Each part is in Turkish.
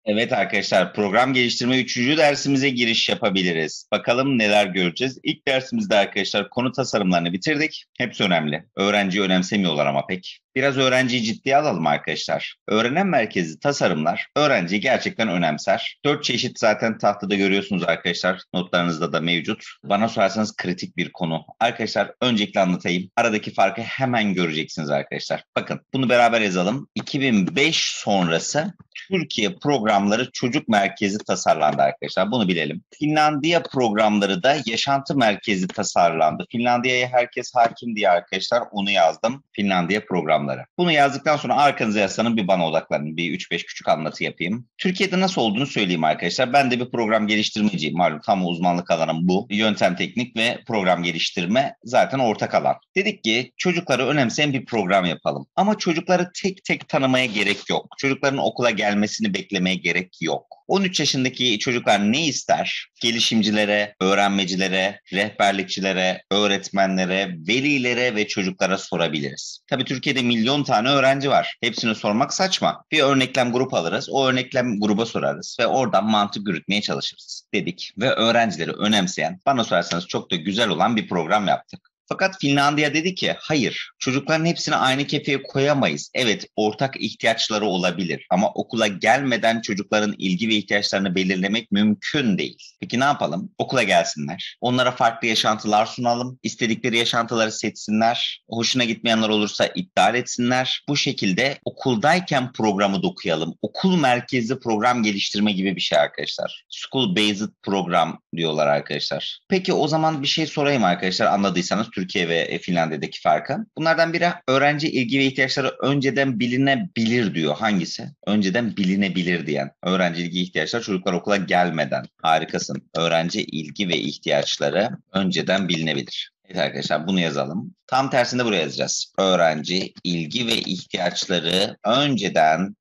Evet arkadaşlar, program geliştirme 3. dersimize giriş yapabiliriz. Bakalım neler göreceğiz. İlk dersimizde arkadaşlar konu tasarımlarını bitirdik. Hepsi önemli. Öğrenciyi önemsemiyorlar ama pek. Biraz öğrenciyi ciddiye alalım arkadaşlar. Öğrenen merkezli tasarımlar öğrenciyi gerçekten önemser. 4 çeşit zaten tahtada görüyorsunuz arkadaşlar. Notlarınızda da mevcut. Bana sorarsanız kritik bir konu. Arkadaşlar öncelikle anlatayım. Aradaki farkı hemen göreceksiniz arkadaşlar. Bakın bunu beraber yazalım. 2005 sonrası Türkiye programları çocuk merkezi tasarlandı arkadaşlar. Bunu bilelim. Finlandiya programları da yaşantı merkezi tasarlandı. Finlandiya'ya herkes hakim diye arkadaşlar onu yazdım. Finlandiya programları. Bunu yazdıktan sonra arkanıza yaslanın, bir bana odaklanın. Bir 3-5 küçük anlatı yapayım. Türkiye'de nasıl olduğunu söyleyeyim arkadaşlar. Ben de bir program geliştirmeciyim. Malum tam uzmanlık alanım bu. Yöntem, teknik ve program geliştirme zaten ortak alan. Dedik ki çocukları önemseyen bir program yapalım. Ama çocukları tek tek tanımaya gerek yok. Çocukların okula gelmesini beklemeye gerek yok. 13 yaşındaki çocuklar ne ister? Gelişimcilere, öğrenmecilere, rehberlikçilere, öğretmenlere, velilere ve çocuklara sorabiliriz. Tabii Türkiye'de milyon tane öğrenci var. Hepsini sormak saçma. Bir örneklem grup alırız, o örneklem gruba sorarız ve oradan mantık yürütmeye çalışırız dedik. Ve öğrencileri önemseyen, bana sorarsanız çok da güzel olan bir program yaptık. Fakat Finlandiya dedi ki hayır, çocukların hepsini aynı kefeye koyamayız. Evet, ortak ihtiyaçları olabilir ama okula gelmeden çocukların ilgi ve ihtiyaçlarını belirlemek mümkün değil. Peki ne yapalım? Okula gelsinler. Onlara farklı yaşantılar sunalım. İstedikleri yaşantıları seçsinler. Hoşuna gitmeyenler olursa iptal etsinler. Bu şekilde okuldayken programı da okuyalım. Okul merkezli program geliştirme gibi bir şey arkadaşlar. School based program diyorlar arkadaşlar. Peki o zaman bir şey sorayım arkadaşlar, anladıysanız Türkiye ve Finlandiya'daki farkı. Bunlardan biri öğrenci ilgi ve ihtiyaçları önceden bilinebilir diyor. Hangisi? Önceden bilinebilir diyen. Öğrenci ilgi ihtiyaçları çocuklar okula gelmeden. Harikasın. Öğrenci ilgi ve ihtiyaçları önceden bilinebilir. Evet arkadaşlar bunu yazalım. Tam tersinde buraya yazacağız. Öğrenci ilgi ve ihtiyaçları önceden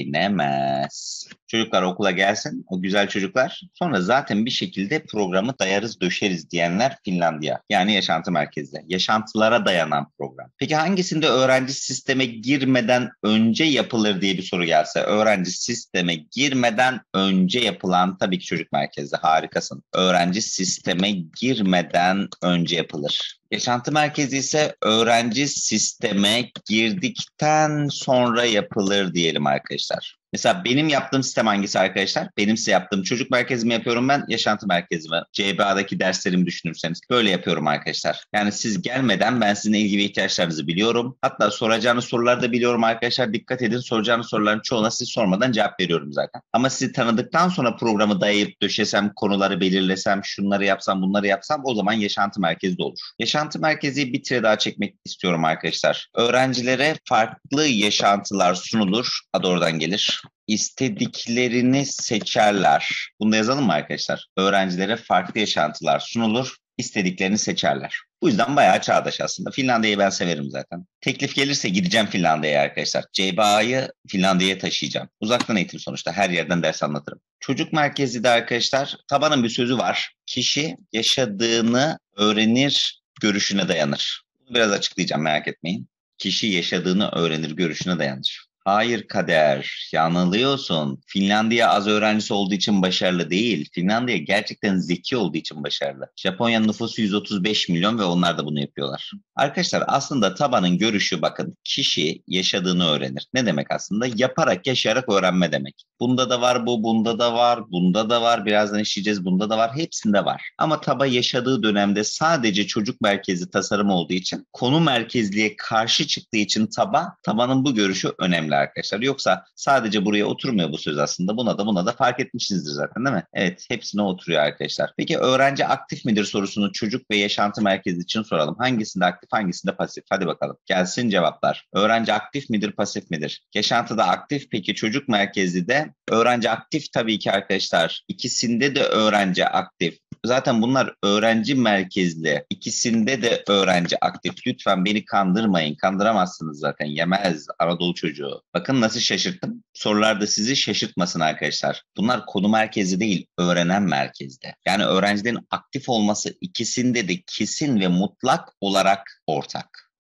bilinemez. Çocuklar okula gelsin, o güzel çocuklar. Sonra zaten bir şekilde programı dayarız, döşeriz diyenler Finlandiya. Yani yaşantı merkezli. Yaşantılara dayanan program. Peki hangisinde öğrenci sisteme girmeden önce yapılır diye bir soru gelse. Öğrenci sisteme girmeden önce yapılan tabii ki çocuk merkezli. Harikasın. Öğrenci sisteme girmeden önce yapılır. Yaşantı merkezi ise öğrenci sisteme girdikten sonra yapılır diyelim arkadaşlar. Mesela benim yaptığım sistem hangisi arkadaşlar? Benim size yaptığım çocuk merkezi mi yapıyorum ben, yaşantı merkezi mi? CBA'daki derslerimi düşünürseniz böyle yapıyorum arkadaşlar. Yani siz gelmeden ben sizin ilgi ve ihtiyaçlarınızı biliyorum. Hatta soracağınız soruları da biliyorum arkadaşlar. Dikkat edin, soracağınız soruların çoğuna siz sormadan cevap veriyorum zaten. Ama sizi tanıdıktan sonra programı dayayıp döşesem, konuları belirlesem, şunları yapsam, bunları yapsam o zaman yaşantı merkezi de olur. Yaşantı merkezi bir tire daha çekmek istiyorum arkadaşlar. Öğrencilere farklı yaşantılar sunulur. Adı oradan gelir. İstediklerini seçerler. Bunu da yazalım mı arkadaşlar? Öğrencilere farklı yaşantılar sunulur, istediklerini seçerler. Bu yüzden bayağı çağdaş aslında. Finlandiya'yı ben severim zaten. Teklif gelirse gideceğim Finlandiya'ya arkadaşlar. CBA'yı Finlandiya'ya taşıyacağım. Uzaktan eğitim sonuçta, her yerden ders anlatırım. Çocuk merkezli de arkadaşlar, Taban'ın bir sözü var. Kişi yaşadığını öğrenir görüşüne dayanır. Bunu biraz açıklayacağım, merak etmeyin. Kişi yaşadığını öğrenir görüşüne dayanır. Hayır Kader, yanılıyorsun. Finlandiya az öğrencisi olduğu için başarılı değil. Finlandiya gerçekten zeki olduğu için başarılı. Japonya'nın nüfusu 135 milyon ve onlar da bunu yapıyorlar. Arkadaşlar aslında Taban'ın görüşü, bakın, kişi yaşadığını öğrenir. Ne demek aslında? Yaparak, yaşayarak öğrenme demek. Bunda da var bu, bunda da var, bunda da var. Birazdan işleyeceğiz, bunda da var. Hepsinde var. Ama Taba yaşadığı dönemde sadece çocuk merkezli tasarım olduğu için, konu merkezliğe karşı çıktığı için Taba'nın bu görüşü önemli arkadaşlar. Yoksa sadece buraya oturmuyor bu söz aslında. Buna da fark etmişsinizdir zaten, değil mi? Evet, hepsine oturuyor arkadaşlar. Peki öğrenci aktif midir sorusunu çocuk ve yaşantı merkezi için soralım. Hangisinde aktif, hangisinde pasif? Hadi bakalım. Gelsin cevaplar. Öğrenci aktif midir, pasif midir? Yaşantıda aktif, peki çocuk merkezli de öğrenci aktif tabii ki arkadaşlar. İkisinde de öğrenci aktif. Zaten bunlar öğrenci merkezli. İkisinde de öğrenci aktif. Lütfen beni kandırmayın. Kandıramazsınız zaten. Yemez Anadolu çocuğu. Bakın nasıl şaşırttım. Sorularda sizi şaşırtmasın arkadaşlar. Bunlar konu merkezli değil, öğrenen merkezde. Yani öğrencilerin aktif olması ikisinde de kesin ve mutlak olarak ortak.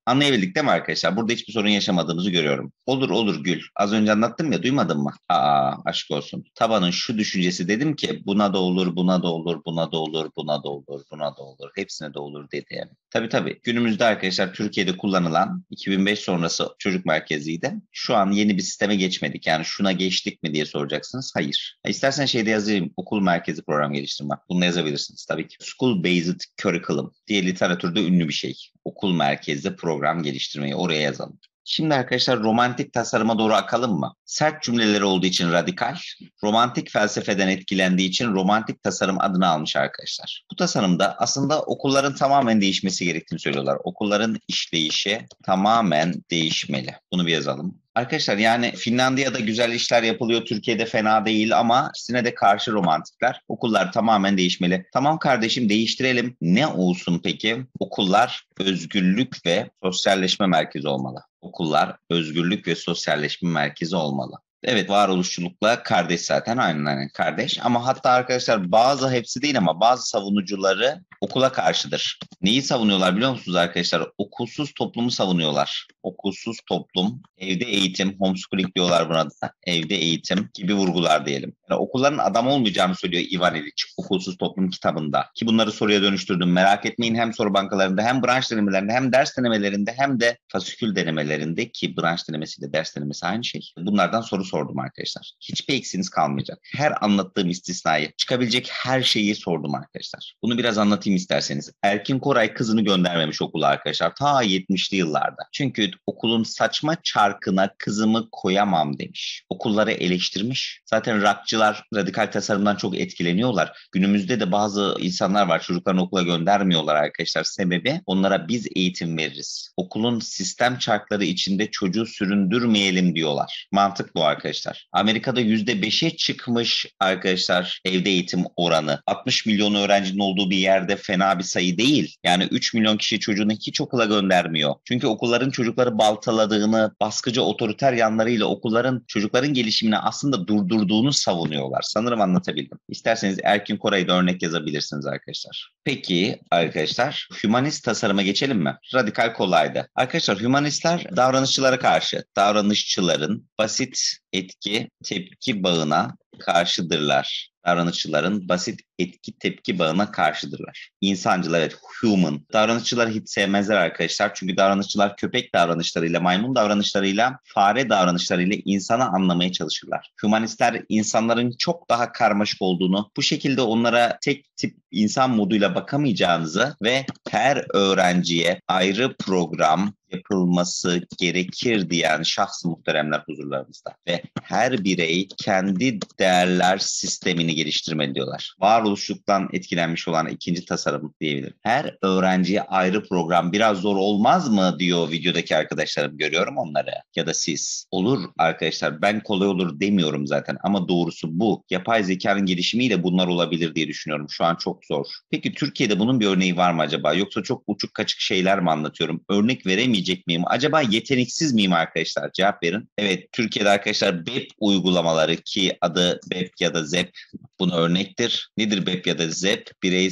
Anlayabildik değil mi arkadaşlar? Burada hiçbir sorun yaşamadığımızı görüyorum. Olur olur Gül. Az önce anlattım ya, duymadın mı? Aşk olsun. Tabanın şu düşüncesi, dedim ki buna da olur, buna da olur, buna da olur, buna da olur, buna da olur. Hepsine de olur dedi yani. Tabii. Günümüzde arkadaşlar Türkiye'de kullanılan 2005 sonrası çocuk merkeziydi. Şu an yeni bir sisteme geçmedik. Yani şuna geçtik mi diye soracaksınız. Hayır. İstersen şeyde yazayım. Okul merkezi program geliştirme. Bunu yazabilirsiniz tabii ki. School Based Curriculum diye literatürde ünlü bir şey. Okul merkezli program geliştirmeyi oraya yazalım. Şimdi arkadaşlar romantik tasarıma doğru akalım mı? Sert cümleleri olduğu için radikal, romantik felsefeden etkilendiği için romantik tasarım adını almış arkadaşlar. Bu tasarımda aslında okulların tamamen değişmesi gerektiğini söylüyorlar. Okulların işleyişi tamamen değişmeli. Bunu bir yazalım. Arkadaşlar yani Finlandiya'da güzel işler yapılıyor, Türkiye'de fena değil ama ikisine de karşı romantikler. Okullar tamamen değişmeli. Tamam kardeşim, değiştirelim. Ne olsun peki? Okullar özgürlük ve sosyalleşme merkezi olmalı. Okullar özgürlük ve sosyalleşme merkezi olmalı. Evet, varoluşçulukla kardeş zaten, aynen kardeş. Ama hatta arkadaşlar hepsi değil ama bazı savunucuları okula karşıdır. Neyi savunuyorlar biliyor musunuz arkadaşlar? Okulsuz toplumu savunuyorlar. Okulsuz toplum, evde eğitim, homeschooling diyorlar buna da. Evde eğitim gibi vurgular diyelim. Yani okulların adam olmayacağını söylüyor Ivan Illich Okulsuz Toplum kitabında. Ki bunları soruya dönüştürdüm. Merak etmeyin, hem soru bankalarında hem branş denemelerinde hem ders denemelerinde hem de fasikül denemelerinde, ki branş denemesiyle ders denemesi aynı şey. Bunlardan soru sordum arkadaşlar. Hiçbir eksiğiniz kalmayacak. Her anlattığım istisnayı, çıkabilecek her şeyi sordum arkadaşlar. Bunu biraz anlatayım isterseniz. Erkin Koray kızını göndermemiş okula arkadaşlar. Ta 70'li yıllarda. Çünkü okulun saçma çarkına kızımı koyamam demiş. Okulları eleştirmiş. Zaten rockçılar radikal tasarımdan çok etkileniyorlar. Günümüzde de bazı insanlar var, çocuklarını okula göndermiyorlar arkadaşlar. Sebebi, onlara biz eğitim veririz. Okulun sistem çarkları içinde çocuğu süründürmeyelim diyorlar. Mantık bu arkadaşlar. Amerika'da %5'e çıkmış arkadaşlar evde eğitim oranı. 60 milyon öğrencinin olduğu bir yerde fena bir sayı değil. Yani 3 milyon kişi çocuğunu hiç okula göndermiyor. Çünkü okulların çocukları baltaladığını, baskıcı otoriter yanlarıyla okulların çocukların gelişimini aslında durdurduğunu savunuyorlar. Sanırım anlatabildim. İsterseniz Erkin Koray'da örnek yazabilirsiniz arkadaşlar. Peki arkadaşlar, hümanist tasarıma geçelim mi? Radikal kolaydı. Arkadaşlar hümanistler davranışçılara karşı, davranışçıların basit etki tepki bağına karşıdırlar. Davranışçıların basit etki tepki bağına karşıdırlar. İnsancılar, evet, human. Davranışçıları hiç sevmezler arkadaşlar. Çünkü davranışçılar köpek davranışlarıyla, maymun davranışlarıyla, fare davranışlarıyla insanı anlamaya çalışırlar. Hümanistler insanların çok daha karmaşık olduğunu, bu şekilde onlara tek tip insan moduyla bakamayacağınızı ve her öğrenciye ayrı program yapılması gerekir diyen şahs muhteremler huzurlarımızda. Ve her birey kendi değerler sistemini geliştirmeli diyorlar. Varoluşluktan etkilenmiş olan ikinci tasarım diyebilirim. Her öğrenciye ayrı program biraz zor olmaz mı diyor videodaki arkadaşlarım, görüyorum onları. Ya da siz. Olur arkadaşlar, ben kolay olur demiyorum zaten ama doğrusu bu. Yapay zekanın gelişimiyle bunlar olabilir diye düşünüyorum. Şu an çok zor. Peki Türkiye'de bunun bir örneği var mı acaba? Yoksa çok uçuk kaçık şeyler mi anlatıyorum? Örnek veremeyecek miyim? Acaba yeteneksiz miyim arkadaşlar? Cevap verin. Evet, Türkiye'de arkadaşlar BEP uygulamaları, ki adı BEP ya da ZEP, buna örnektir. Nedir BEP ya da ZEP?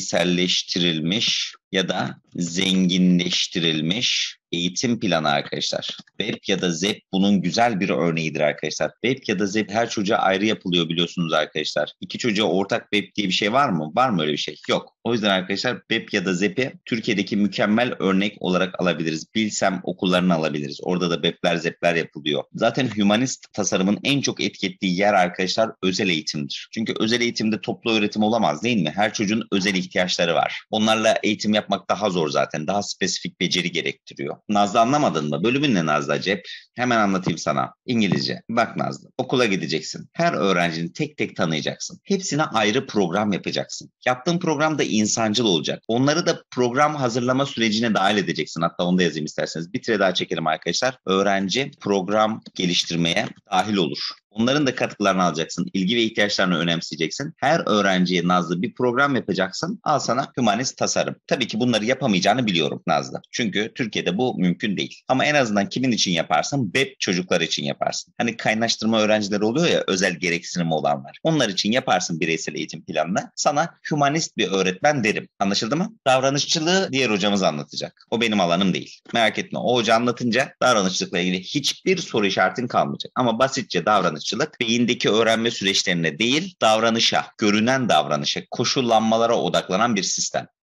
Bireyselleştirilmiş ya da zenginleştirilmiş eğitim planı arkadaşlar. BEP ya da ZEP bunun güzel bir örneğidir arkadaşlar. BEP ya da ZEP her çocuğa ayrı yapılıyor biliyorsunuz arkadaşlar. İki çocuğa ortak BEP diye bir şey var mı? Var mı öyle bir şey? Yok. O yüzden arkadaşlar BEP ya da ZEP'i Türkiye'deki mükemmel örnek olarak alabiliriz. Bilsem okullarını alabiliriz. Orada da BEP'ler, ZEP'ler yapılıyor. Zaten hümanist tasarımın en çok etki ettiği yer arkadaşlar özel eğitimdir. Çünkü özel eğitimde toplu öğretim olamaz değil mi? Her çocuğun özel ihtiyaçları var. Onlarla eğitim yapmak daha zor zaten. Daha spesifik beceri gerektiriyor. Nazlı, anlamadın mı? Bölümün ne Nazlı Acep? Hemen anlatayım sana. İngilizce. Bak Nazlı, okula gideceksin. Her öğrencini tek tek tanıyacaksın. Hepsine ayrı program yapacaksın. Yaptığın program da insancıl olacak. Onları da program hazırlama sürecine dahil edeceksin. Hatta onu da yazayım isterseniz. Bir tire daha çekelim arkadaşlar. Öğrenci program geliştirmeye dahil olur. Onların da katkılarını alacaksın. İlgi ve ihtiyaçlarını önemseyeceksin. Her öğrenciye Nazlı bir program yapacaksın. Al sana hümanist tasarım. Tabii ki bunları yapamayacağını biliyorum Nazlı. Çünkü Türkiye'de bu mümkün değil. Ama en azından kimin için yaparsın? BEP çocuklar için yaparsın. Hani kaynaştırma öğrencileri oluyor ya, özel gereksinimi olanlar. Onlar için yaparsın bireysel eğitim planını. Sana hümanist bir öğretmen derim. Anlaşıldı mı? Davranışçılığı diğer hocamız anlatacak. O benim alanım değil. Merak etme. O hoca anlatınca davranışçılıkla ilgili hiçbir soru işaretin kalmayacak. Ama basitçe davranışçılık beyindeki öğrenme süreçlerine değil, davranışa, görünen davranışa, koşullanmalara odaklanan bir sistem.